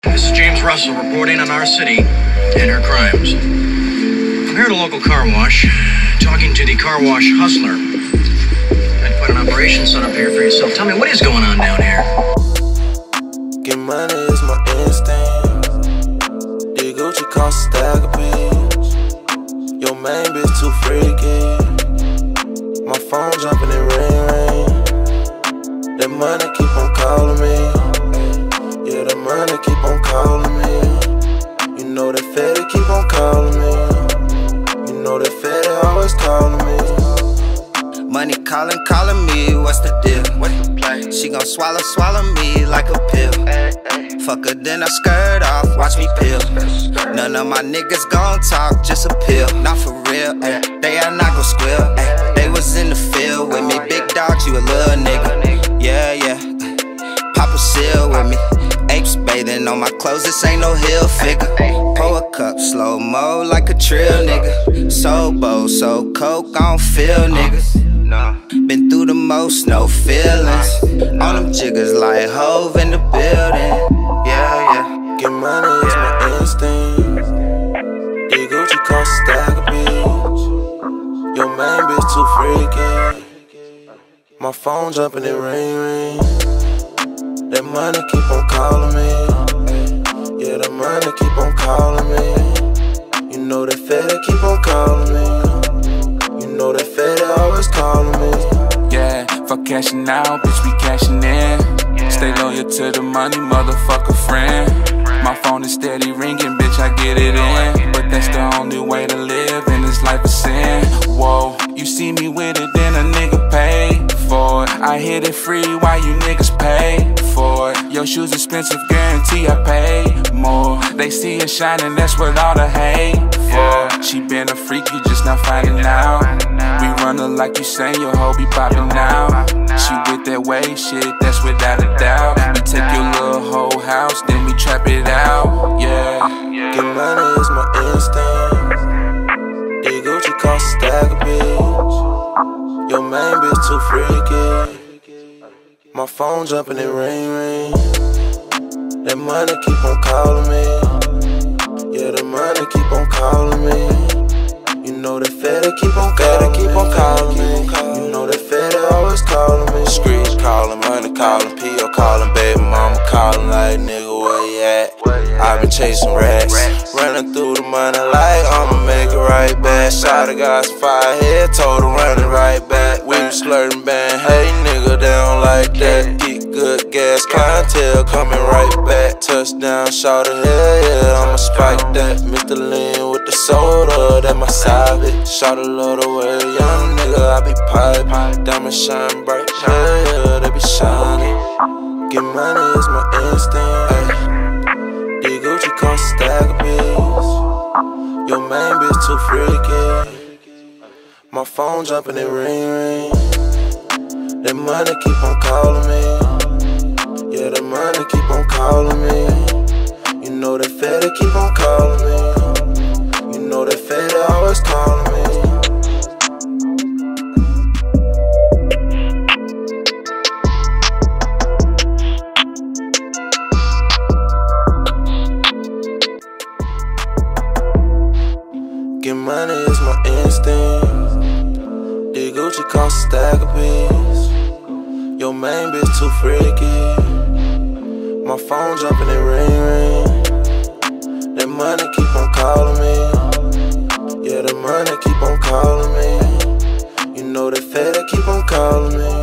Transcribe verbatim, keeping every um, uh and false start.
This is James Russell reporting on our city and her crimes. I'm here at a local car wash, talking to the car wash hustler. Got quite an operation set up here for yourself. Tell me, what is going on down here? Get money is my instinct. The Gucci cost a stack of pills. Your main bitch too freaky. My phone jumping and ring ring. That money keep on calling me. Yeah, that money keep on calling me. You know that Fetty keep on calling me. You know that Fetty always calling me. Money calling, calling me, what's the deal? What the play? She gon' swallow, swallow me like a pill. Ay, ay. Fuck her, then I skirt off, watch me peel. None of my niggas gon' talk, just a pill. Not for real, ay. They are not gon' squeal, ay. They was in the field with me, big dogs, you a little nigga. Yeah, yeah, pop a seal with me. Apes bathing on my clothes, this ain't no hill figure. Pour a cup, slow-mo like a trill, nigga. So bold, so coke, I don't feel, niggas. Been through the most, no feelings. On them jiggers like Hove in the building. Yeah, yeah. Get money is my instinct. The Gucci cost a stack of pills. Your main bitch too freaky. My phone jumping and ring ring. That money keep on calling me. Yeah, that money keep on calling me. You know that Fetty keep on calling me. You know that Fetty always calling me. Yeah, fuck cashing out, bitch, we cashing in. Stay loyal to the money, motherfucker friend. My phone is steady ringing, bitch, I get it in. But that's the only way to live in this life of sin. Whoa, you see me with it, then a nigga paid for it. I hit it free while you niggas pay for it. Your shoes expensive, guarantee I pay more. They see it shining, that's what all the hate for. She been a freak, you just not finding out. We run her like you saying, your hoe be popping out. She with that wave shit, that's without a doubt. We take your little whole house, then we trap it out, yeah. Get money is my instinct. The Gucci cost a stack of pills. Your main bitch too freaky. My phone jumping and ring ring. That money keep on calling me. Yeah, the money keep on calling me. You know that Fetty keep on calling me. keep on calling me. You know that Fetty always calling me. Streets calling, money calling, P O calling, baby mama calling like nigga where you at? I been chasing racks, running through the money like I'ma make it right back. Shot a guy's fire head, told her run it right back. We was flirting band, hey nigga, they don't like that. Get good gas, clientele coming right back. Touchdown, shout it, hell yeah, I'ma spike that. Mister Lean with the soda, that my side bitch. Shout a lot of way, young nigga, I be pipe. Diamond shine bright, hell yeah, they be shining. Get money is my instinct, ay. The Gucci cost a stack of pills. Your main bitch too freaky. My phone jumping and ring ring. That money keep on calling me. Yeah, that money keep on calling me. You know that Fetty keep on calling me. You know that Fetty always calling me. Get money is my instinct. The Gucci cost a stack of pills. Your main bitch too freaky. My phone jumping and ring ring. That money keep on calling me. Yeah, that money keep on calling me. You know that Fetty keep on calling me.